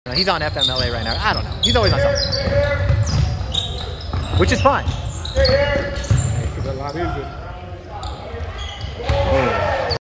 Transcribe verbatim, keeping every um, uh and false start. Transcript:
He's on F M L A right now. I don't know. He's always on something. Which is fine. It's a lot easier. Oh.